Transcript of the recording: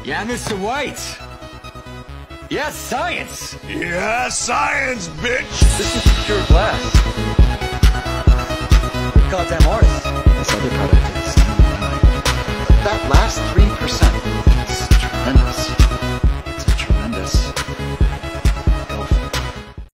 Yeah, Mr. White. Yeah, science. Yeah, science, bitch! This is pure glass. Goddamn artist. This other product